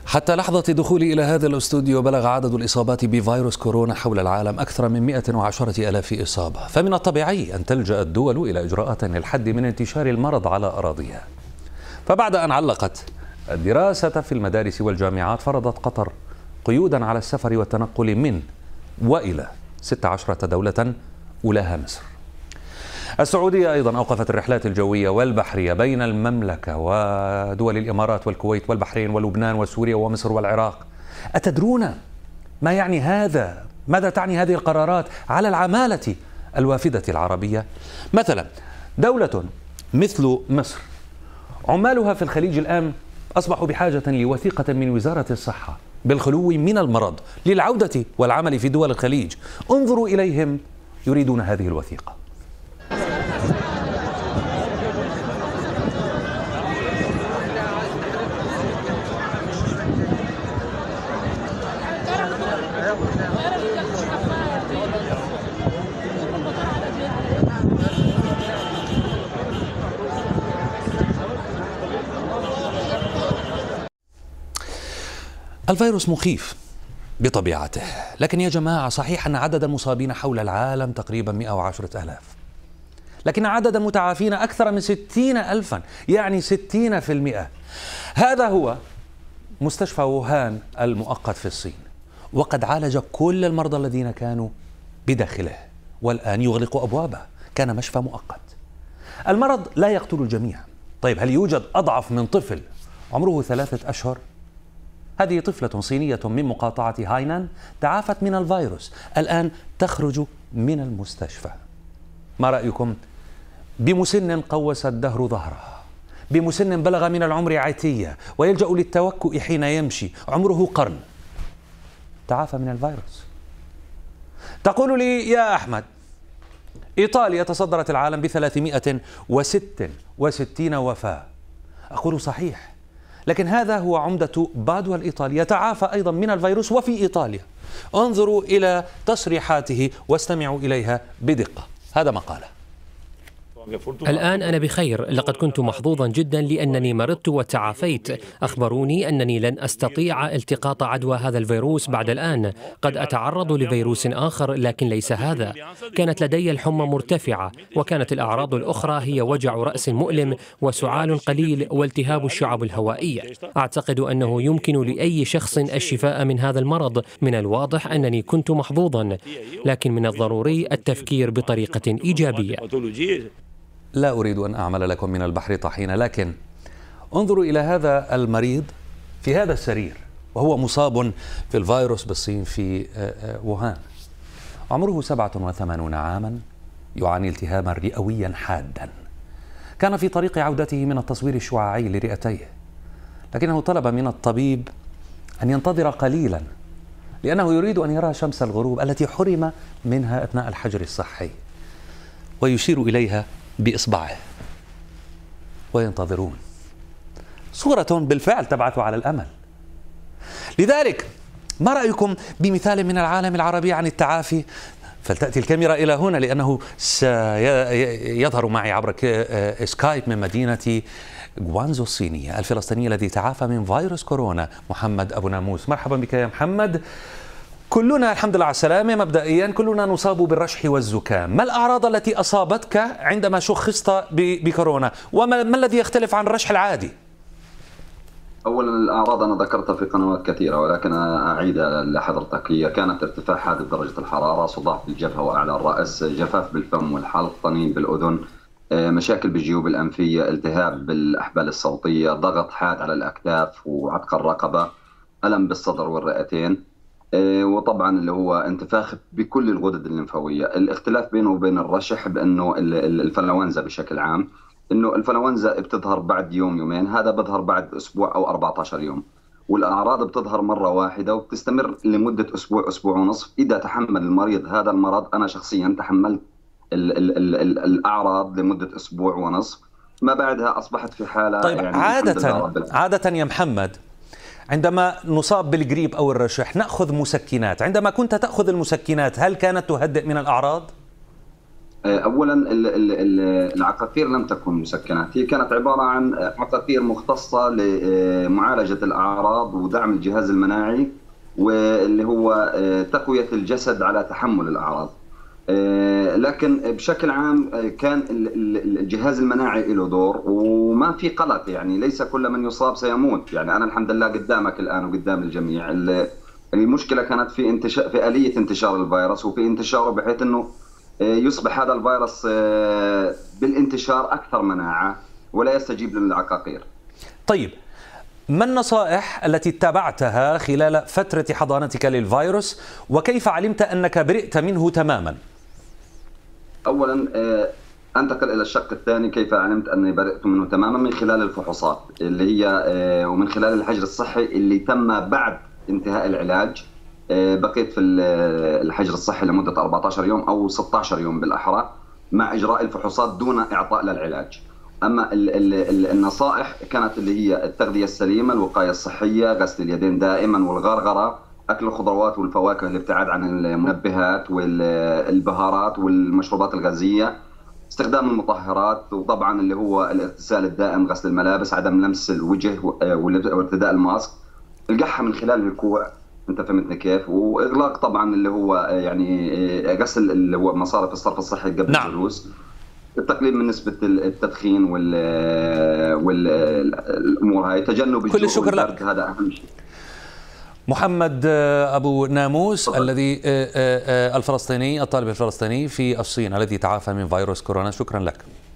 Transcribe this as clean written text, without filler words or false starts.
حتى لحظة دخولي إلى هذا الاستوديو بلغ عدد الإصابات بفيروس كورونا حول العالم أكثر من 110,000 إصابة، فمن الطبيعي أن تلجأ الدول إلى إجراءات للحد من انتشار المرض على أراضيها. فبعد أن علقت الدراسة في المدارس والجامعات، فرضت قطر قيودا على السفر والتنقل من وإلى 16 دولة أولاها مصر. السعودية أيضا أوقفت الرحلات الجوية والبحرية بين المملكة ودول الإمارات والكويت والبحرين ولبنان وسوريا ومصر والعراق. أتدرون ما يعني هذا؟ ماذا تعني هذه القرارات على العمالة الوافدة العربية؟ مثلا دولة مثل مصر، عمالها في الخليج الآن أصبحوا بحاجة لوثيقة من وزارة الصحة بالخلو من المرض للعودة والعمل في دول الخليج. انظروا إليهم يريدون هذه الوثيقة. الفيروس مخيف بطبيعته، لكن يا جماعة صحيح أن عدد المصابين حول العالم تقريبا 110,000، لكن عدد المتعافين أكثر من 60,000، يعني 60%. هذا هو مستشفى ووهان المؤقت في الصين، وقد عالج كل المرضى الذين كانوا بداخله، والآن يغلق أبوابه. كان مشفى مؤقت. المرض لا يقتل الجميع. طيب هل يوجد أضعف من طفل عمره 3 أشهر؟ هذه طفلة صينية من مقاطعة هاينان تعافت من الفيروس، الآن تخرج من المستشفى. ما رأيكم بمسن قوس الدهر ظهرها، بمسن بلغ من العمر عتية ويلجأ للتوكؤ حين يمشي، عمره قرن، تعافى من الفيروس؟ تقول لي يا أحمد إيطاليا تصدرت العالم ب366 وفاة. أقول صحيح، لكن هذا هو عمدة بادوا الإيطالي، يتعافى أيضا من الفيروس وفي إيطاليا. انظروا إلى تصريحاته واستمعوا إليها بدقة. هذا ما قاله: الآن أنا بخير، لقد كنت محظوظا جدا لأنني مرضت وتعافيت. أخبروني أنني لن أستطيع التقاط عدوى هذا الفيروس بعد الآن. قد أتعرض لفيروس آخر لكن ليس هذا. كانت لدي الحمى مرتفعة، وكانت الأعراض الأخرى هي وجع رأس مؤلم وسعال قليل والتهاب الشعب الهوائية. أعتقد أنه يمكن لأي شخص الشفاء من هذا المرض. من الواضح أنني كنت محظوظا، لكن من الضروري التفكير بطريقة إيجابية. لا أريد أن أعمل لكم من البحر طحينة، لكن انظروا إلى هذا المريض في هذا السرير وهو مصاب في الفيروس بالصين في ووهان. عمره 87 عاما، يعاني التهابا رئويا حادا. كان في طريق عودته من التصوير الشعاعي لرئتيه، لكنه طلب من الطبيب أن ينتظر قليلا لأنه يريد أن يرى شمس الغروب التي حرم منها أثناء الحجر الصحي، ويشير إليها بإصبعه وينتظرون. صورة بالفعل تبعث على الأمل. لذلك ما رأيكم بمثال من العالم العربي عن التعافي؟ فلتأتي الكاميرا إلى هنا لأنه سيظهر معي عبر سكايب من مدينة غوانزو الصينية الفلسطيني الذي تعافى من فيروس كورونا، محمد أبو ناموس. مرحبا بك يا محمد. كلنا الحمد لله على السلامة، مبدئيا كلنا نصاب بالرشح والزكام. ما الأعراض التي أصابتك عندما شخصت بكورونا، وما الذي يختلف عن الرشح العادي؟ أولا الأعراض أنا ذكرتها في قنوات كثيرة، ولكن أعيدها لحضرتك. هي كانت ارتفاع حاد درجة الحرارة، صداع في الجبهة وأعلى الرأس، جفاف بالفم والحلق، طنين بالأذن، مشاكل بالجيوب الأنفية، التهاب بالأحبال الصوتية، ضغط حاد على الأكتاف وعتق الرقبة، ألم بالصدر والرئتين، وطبعا اللي هو انتفاخ بكل الغدد الليمفاويه. الاختلاف بينه وبين الرشح بانه الانفلونزا بشكل عام، انه الانفلونزا بتظهر بعد يوم يومين، هذا بظهر بعد اسبوع او 14 يوم، والاعراض بتظهر مره واحده وبتستمر لمده اسبوع اسبوع ونصف. اذا تحمل المريض هذا المرض، انا شخصيا تحملت الاعراض لمده اسبوع ونصف، ما بعدها اصبحت في حاله. طيب يعني عاده يا محمد، عندما نصاب بالجريب أو الرشح نأخذ مسكنات. عندما كنت تأخذ المسكنات هل كانت تهدئ من الأعراض؟ اولا العقاقير لم تكن مسكنات، هي كانت عباره عن عقاقير مختصه لمعالجه الاعراض ودعم الجهاز المناعي، واللي هو تقويه الجسد على تحمل الاعراض. لكن بشكل عام كان الجهاز المناعي له دور، وما في قلق، يعني ليس كل من يصاب سيموت. يعني انا الحمد لله قدامك الان وقدام الجميع. المشكله كانت في انتشار، في اليه انتشار الفيروس وفي انتشاره، بحيث انه يصبح هذا الفيروس بالانتشار أكثر مناعة ولا يستجيب للعقاقير. طيب، ما النصائح التي اتبعتها خلال فترة حضانتك للفيروس، وكيف علمت أنك برئت منه تماما؟ أولا أنتقل إلى الشق الثاني، كيف علمت أني برئت منه تماما؟ من خلال الفحوصات اللي هي ومن خلال الحجر الصحي اللي تم بعد انتهاء العلاج. بقيت في الحجر الصحي لمدة 14 يوم أو 16 يوم بالأحرى، مع إجراء الفحوصات دون إعطاء للعلاج. أما النصائح كانت اللي هي التغذية السليمة، الوقاية الصحية، غسل اليدين دائما، والغرغرة، أكل الخضروات والفواكه، الابتعاد عن المنبهات والبهارات والمشروبات الغازية، استخدام المطهرات، وطبعا اللي هو الاغتسال الدائم، غسل الملابس، عدم لمس الوجه وارتداء الماسك، القحة من خلال الكوع، انت فهمتني كيف، واغلاق طبعا اللي هو يعني غسل اللي هو مصارف الصرف الصحي قبل الجلوس، التقليل من نسبة التدخين والامور هاي، تجنب كل الشكر لك. هذا اهم شيء. محمد أبو ناموس الذي الفلسطيني، الطالب الفلسطيني في الصين الذي تعافى من فيروس كورونا، شكرا لك.